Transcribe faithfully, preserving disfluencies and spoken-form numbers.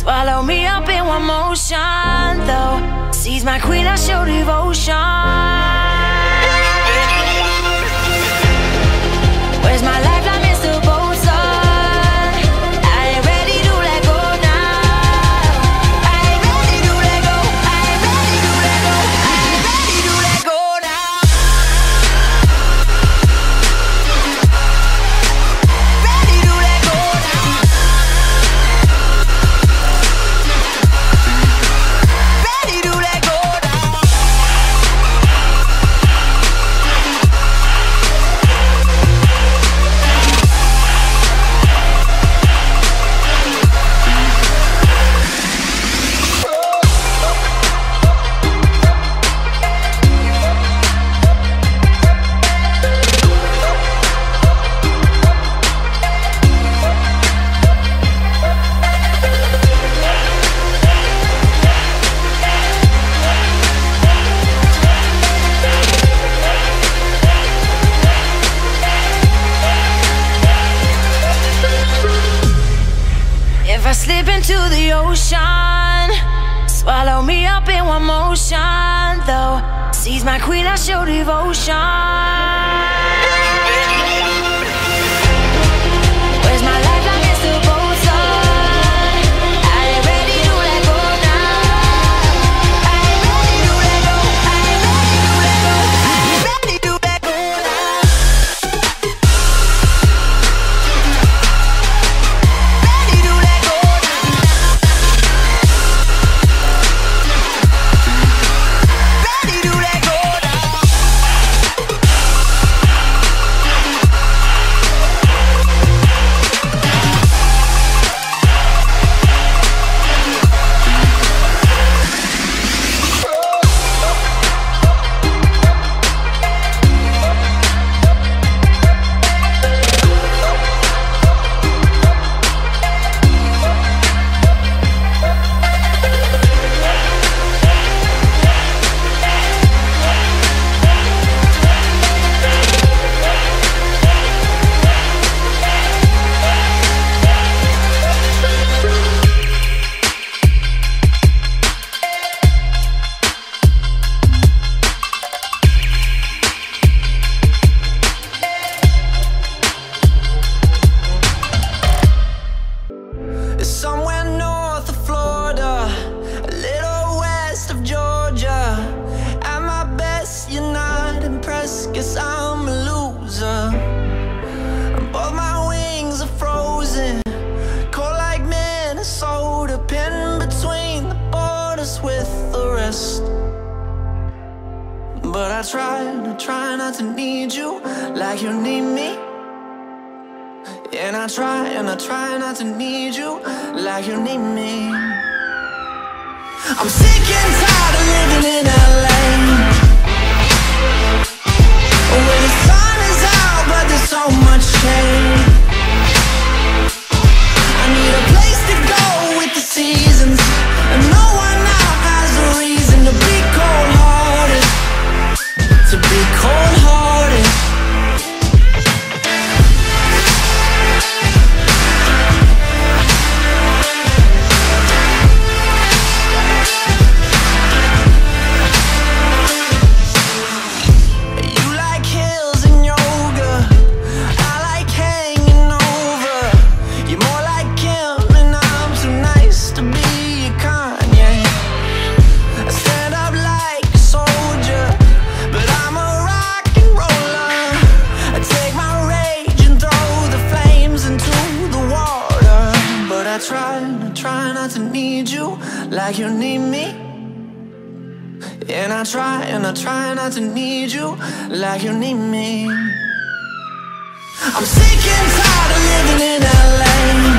Swallow me up in one motion, though. Seize my queen, I show devotion. Where's my lifeline, Mister Bosun? I ain't ready to let go now. I ain't ready to let go. I ain't ready to let go. I ain't ready to let go now. Ready to let go now. Ready to let go now. If I slip into the ocean, swallow me up in one motion, though. Seize my queen, I show devotion. Where's my lifeline, Mister Bosun? I ain't ready to let go now. I ain't ready to let go. I ain't ready to let go. I ain't ready to let go now. Ready to let go now. Ready to let go now. It's somewhere north of Florida, a little west of Georgia. At my best, you're not impressed, guess I'm a loser. Both my wings are frozen, cold like Minnesota, pinned between the borders with the rest. But I try, and I try not to need you like you need me. And I try, and I try not to need you like you need me. I'm sick and tired of living in L A, where the sun is out but there's so much shade. I need a place to go with the seasons, and no one now has a reason to be cold-hearted, to be cold-hearted. Like you need me. And I try, and I try not to need you like you need me. I'm sick and tired of living in L A,